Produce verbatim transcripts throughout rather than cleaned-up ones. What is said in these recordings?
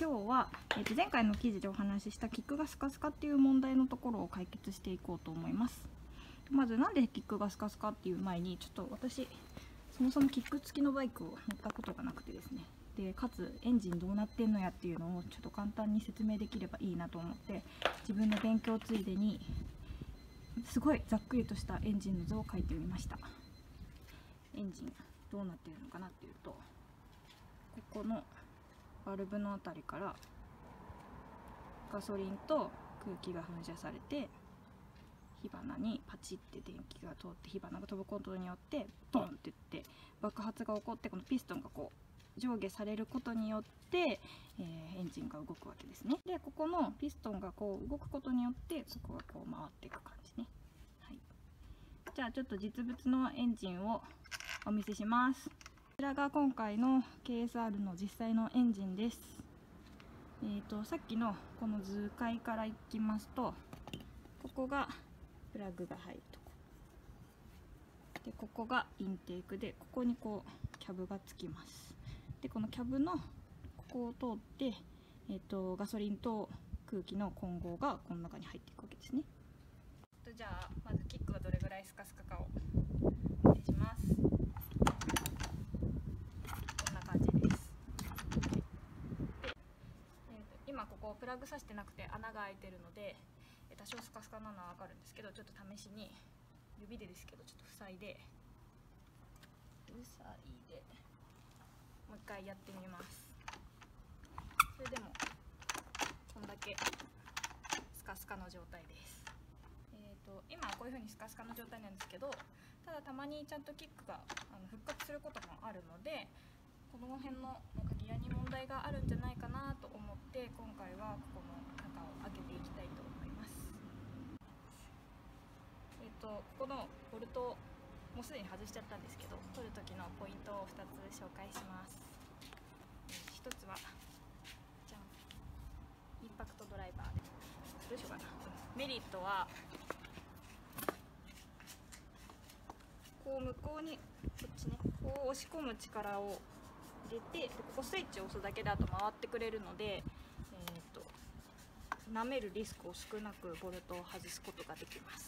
今日は、えー、と前回の記事でお話ししたキックがスカスカっていう問題のところを解決していこうと思います。まずなんでキックがスカスカっていう前に、ちょっと私そもそもキック付きのバイクを乗ったことがなくてですね、でかつエンジンどうなってんのやっていうのをちょっと簡単に説明できればいいなと思って、自分の勉強ついでにすごいざっくりとしたエンジンの図を描いてみました。エンジンどうなっているのかなっていうと、ここのバルブのあたりからガソリンと空気が噴射されて、火花にパチって電気が通って火花が飛ぶことによってボンっていって爆発が起こって、このピストンがこう上下されることによって、えー、エンジンが動くわけですね。でここのピストンがこう動くことによってそこがこう回っていく感じね。はい、じゃあちょっと実物のエンジンをお見せします。こちらが今回の ケーエスアール の実際のエンジンです。えーと、さっきのこの図解からいきますと、ここがプラグが入るとこで、ここがインテークで、ここにこうキャブがつきます。でこのキャブのここを通って、えーと、ガソリンと空気の混合がこの中に入っていくわけですね。じゃあまずキックがどれぐらいスカスカかをお見せします。今ここプラグさしてなくて穴が開いてるので多少スカスカなのは分かるんですけど、ちょっと試しに指でですけどちょっと塞いで塞いでもう一回やってみます。それでもこんだけスカスカの状態です。えーと今こういう風にスカスカの状態なんですけど、ただたまにちゃんとキックがあの復活することもあるので、この辺のなんかギアに問題があるんじゃないかなと思って、今回はここの中を開けていきたいと思います。えっとここのボルトをもうすでに外しちゃったんですけど、取る時のポイントをふたつ紹介します。ひとつはじゃん、インパクトドライバーで、どうしようかな。メリットはこう向こうにこっちね、こう押し込む力を入れて、ここスイッチを押すだけだと回ってくれるので、えー、と舐めるリスクを少なくボルトを外すことができます。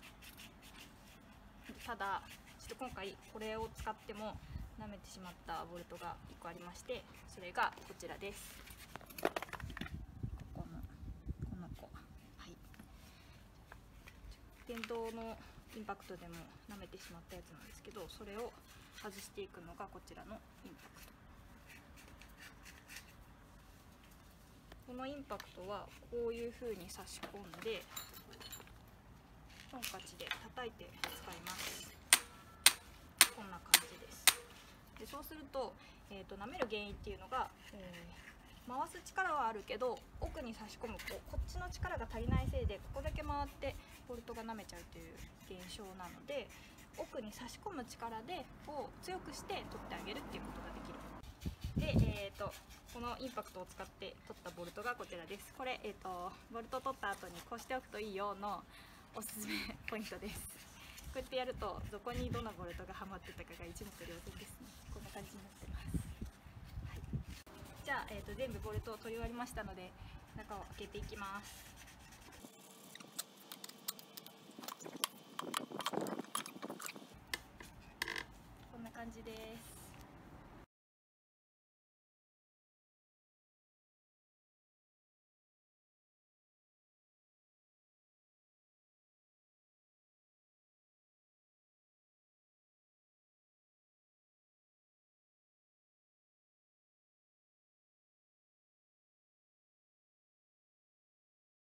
ただちょっと今回これを使っても舐めてしまったボルトがいっこありまして、それがこちらです。ここのこの子、はい、電動のインパクトでも舐めてしまったやつなんですけど、それを外していくのがこちらのインパクト。このインパクトはこういう風に差し込んでトンカチで叩いて使います。こんな感じです。でそうすると、えーと、舐める原因っていうのが、えー、回す力はあるけど奥に差し込むこうこっちの力が足りないせいで、ここだけ回ってボルトが舐めちゃうという現象なので、奥に差し込む力でを強くして取ってあげるっていうことができる。で、えー、とこのインパクトを使って取ったボルトがこちらです。これ、えー、とボルト取った後にこうしておくといいよのおすすめポイントです。こうやってやるとどこにどのボルトがはまってたかが一目瞭然ですね。こんな感じになってます。はい、じゃあ、えー、と全部ボルトを取り終わりましたので、中を開けていきます。こんな感じです。